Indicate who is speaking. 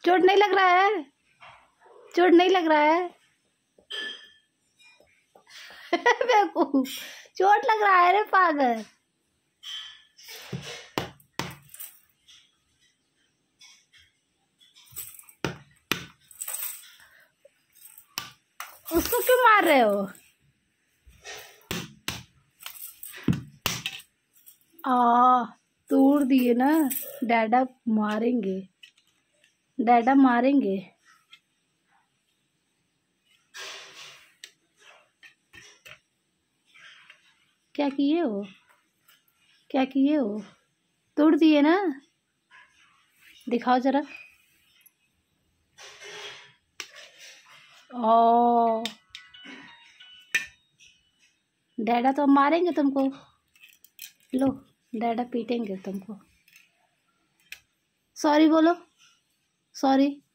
Speaker 1: चोट नहीं लग रहा है? चोट नहीं लग रहा है? बेवकूफ, चोट लग रहा है रे पागल। उसको क्यों मार रहे हो? तोड़ दिए ना। डैडा मारेंगे, डैडा मारेंगे। क्या किए हो? क्या किए हो? तोड़ दिए ना। दिखाओ जरा। ओ, डैडा तो मारेंगे तुमको। लो, डैडा पीटेंगे तुमको। सॉरी बोलो, सॉरी।